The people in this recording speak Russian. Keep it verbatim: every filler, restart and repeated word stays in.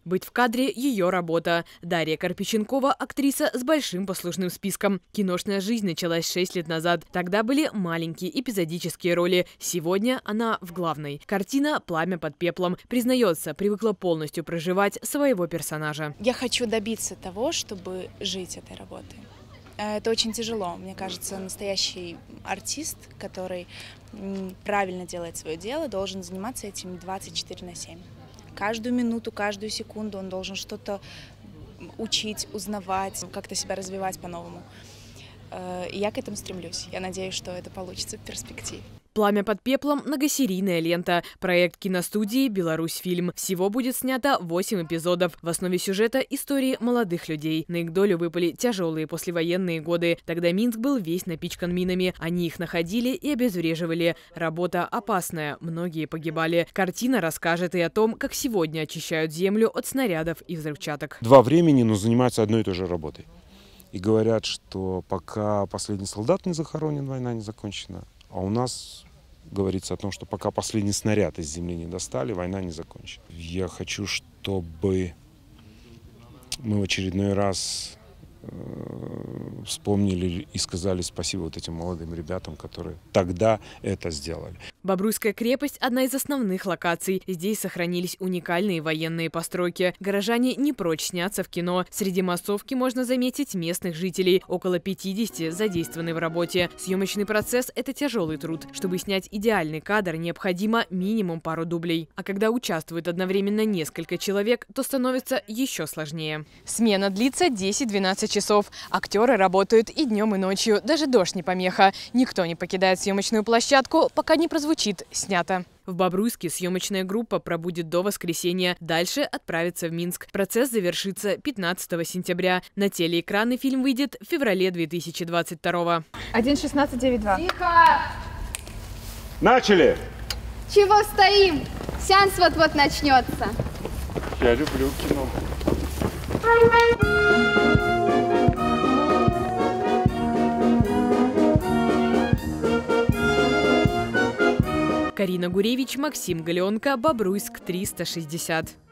Быть в кадре – ее работа. Дарья Карпиченкова – актриса с большим послужным списком. Киношная жизнь началась шесть лет назад. Тогда были маленькие эпизодические роли. Сегодня она в главной. Картина «Пламя под пеплом». Признается, привыкла полностью проживать своего персонажа. Я хочу добиться того, чтобы жить этой работой. Это очень тяжело. Мне кажется, настоящий артист, который правильно делает свое дело, должен заниматься этим двадцать четыре на семь. Каждую минуту, каждую секунду он должен что-то учить, узнавать, как-то себя развивать по-новому. И я к этому стремлюсь. Я надеюсь, что это получится в перспективе. «Пламя под пеплом» – многосерийная лента. Проект киностудии «Беларусьфильм». Всего будет снято восемь эпизодов. В основе сюжета – истории молодых людей. На их долю выпали тяжелые послевоенные годы. Тогда Минск был весь напичкан минами. Они их находили и обезвреживали. Работа опасная. Многие погибали. Картина расскажет и о том, как сегодня очищают землю от снарядов и взрывчаток. Два времени, но занимаются одной и той же работой. И говорят, что пока последний солдат не захоронен, война не закончена. А у нас говорится о том, что пока последний снаряд из земли не достали, война не закончена. Я хочу, чтобы мы в очередной раз э, вспомнили и сказали спасибо вот этим молодым ребятам, которые тогда это сделали. Бобруйская крепость – одна из основных локаций. Здесь сохранились уникальные военные постройки. Горожане не прочь сняться в кино. Среди массовки можно заметить местных жителей. Около пятидесяти задействованы в работе. Съемочный процесс – это тяжелый труд. Чтобы снять идеальный кадр, необходимо минимум пару дублей. А когда участвует одновременно несколько человек, то становится еще сложнее. Смена длится десять-двенадцать часов. Актеры работают и днем, и ночью. Даже дождь не помеха. Никто не покидает съемочную площадку, пока не прозвучит «снято». В Бобруйске съемочная группа пробудет до воскресенья. Дальше отправится в Минск. Процесс завершится пятнадцатого сентября. На телеэкраны фильм выйдет в феврале две тысячи двадцать второго. один шестнадцать девять два. Тихо! Начали! Чего стоим? Сеанс вот-вот начнется. Я люблю кино. Карина Гуревич, Максим Галеонко, Бобруйск триста шестьдесят.